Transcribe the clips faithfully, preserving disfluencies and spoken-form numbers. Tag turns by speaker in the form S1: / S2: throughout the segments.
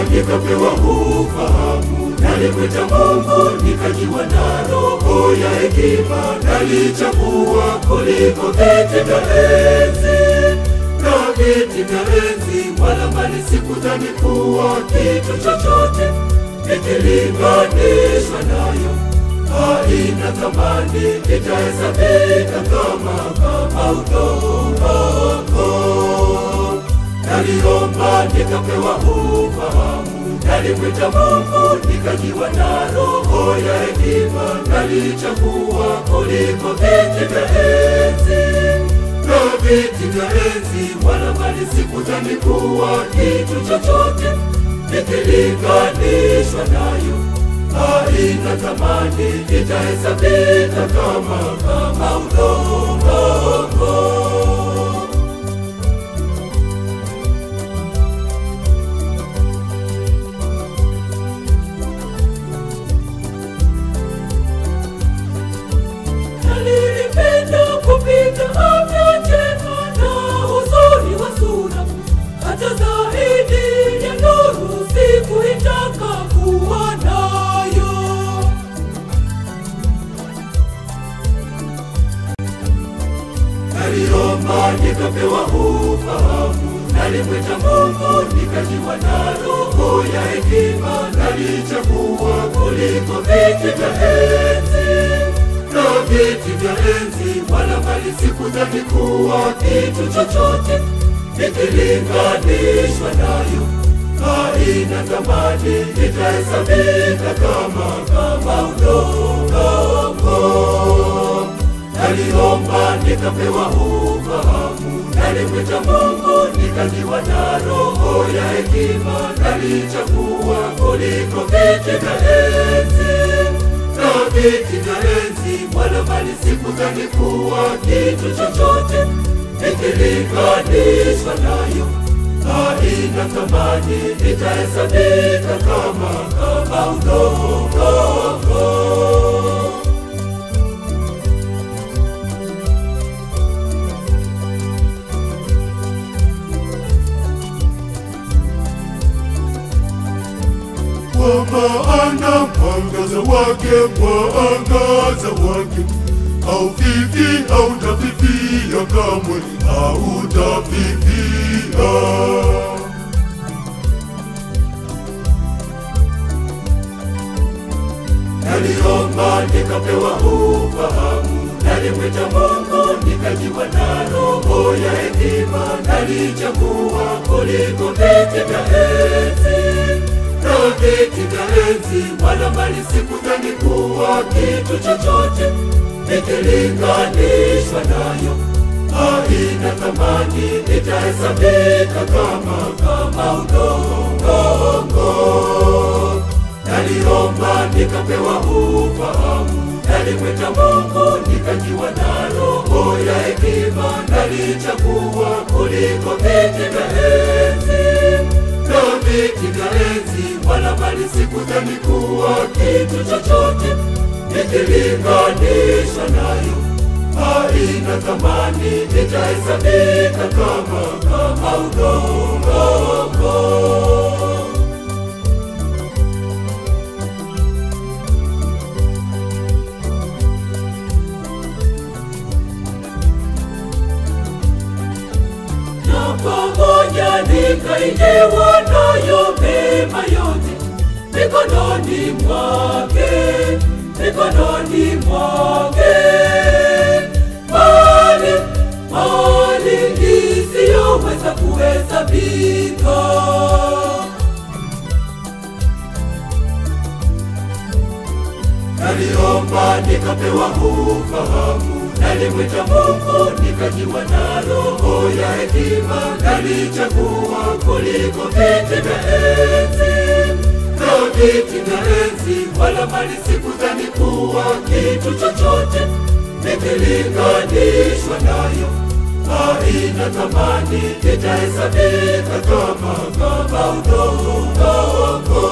S1: nikapewa ufahamu, nalimwita Mungu nikajiwa na roho ya hekima, nalichagua kuliko viti vya enzi na viti vya enzi, wala mali sikudhani kuwa kitu chochote ikilinganishwa nayo. Haina thamani, itahesabika kama kama udongo. Naliomba nikapewa ufahamu, nalimwita Mungu nikajiwa na roho ya hekima, nalichagua kuliko viti vya enzi na viti vya enzi, wala mali sikudhani kuwa kitu chochote ikilinganishwa nayo. Haina thamani, itahesabika kama kama udongo. Nalipenda kupita afya njema na uzuri wa sura, hata zaidi ya nuru sikuitaka kuwa nayo. Naliomba nikapewa ufahamu, nalimwita Mungu nikajiwa na roho ya hekima, nalichagua kuliko viti vya enzi na viti vya enzi, wala mali sikudhani kuwa kitu chochote ikilinganishwa nayo. Haina thamani, itahesabika kama kama udongo. Naliomba nikapewa ufahamu, nalimwita Mungu nikajiwa na roho ya hekima, nalichagua kuliko viti vya enzi na viti vya enzi, wala mali sikudhani kuwa kitu chochote ikilinganishwa nayo. Haina thamani, itahesabika kama kama udongo. Kwa maana mwangaza wake, mwangaza wake haufifii, hautafifia kamwe, hautafifia. Naliomba nikapewa ufahamu, nalimwita Mungu nikajiwa na roho ya hekima, nalichagua kuliko viti vya enzi na viti vya enzi, wala mali sikudhani kuwa kitu chochote ikilinganishwa nayo. Haina thamani, itahesabika kama kama udongo. Naliomba nikapewa ufahamu, nalimwita Mungu nikajiwa na roho ya hekima, nalichagua kuliko viti vya enzi na viti vya enzi, wala mali sikudhani kuwa kitu chochote ikilinganishwa nayo. Haina thamani, itahesabika kama kama udongo. Na pamoja nikaijewa nayo mema yote mikononi mwake, mikononi mwake. Mali, mali isiyoweza kuhesabika. Naliomba nikapewa ufahamu, nalimwita Mungu nikajiwa na roho ya hekima, nalichagua kuliko viti vya enzi na viti vya enzi, wala mali sikudhani kuwa kitu chochote ikilinganishwa nayo. Haina thamani, itahesabika kama kama udongo.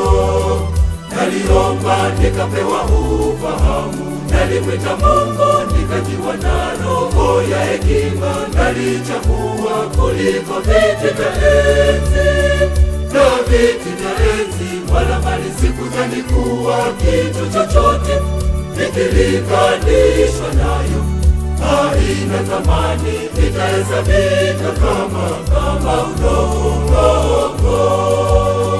S1: Naliomba nikapewa ufahamu, nalimwita Mungu nikajiwa na roho ya hekima, nalichagua kuliko viti vya enzi na viti vya enzi, wala mali sikudhani kuwa kitu chochote ikilinganishwa nayo. Haina thamani, itahesabika kama kama udongo.